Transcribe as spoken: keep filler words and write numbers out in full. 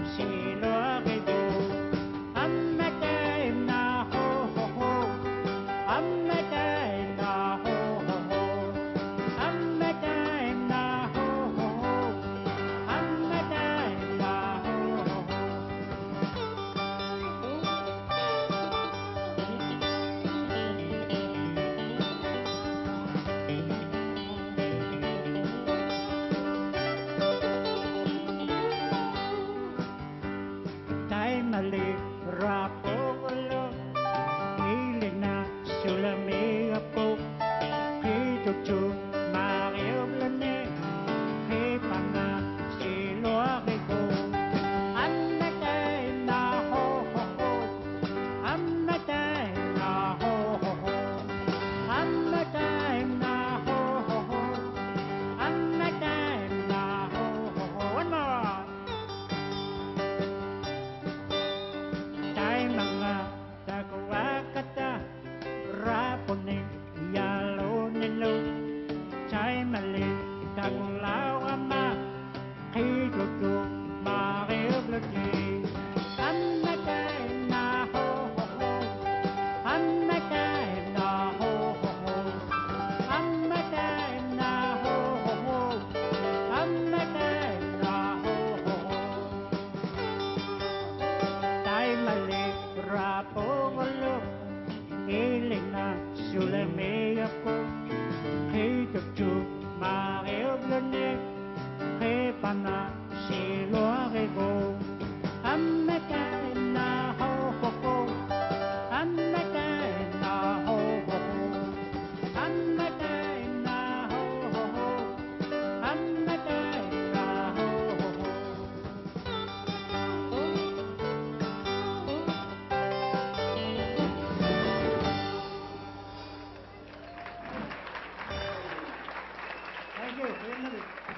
mali rapolo ilina sulami apo hidup Mario Blane he panga siloake ko annatai na ho ho ho annatai na ho ho ho annatai na ho ho ho annatai na ho ho ho one more mga takuakata rapone yalo nelo chai mali takulaw ama kidudu mareblati annatai na ho ho ho annatai na ho ho ho annatai na ho ho ho annatai na ho ho ho tai mali rapolo ilina sulame apo hidup Mario Blane he pana siloake ko annatai na ho ho ho annatai na ho ho ho annatai na ho ho ho annatai na ho ho ho Thank you.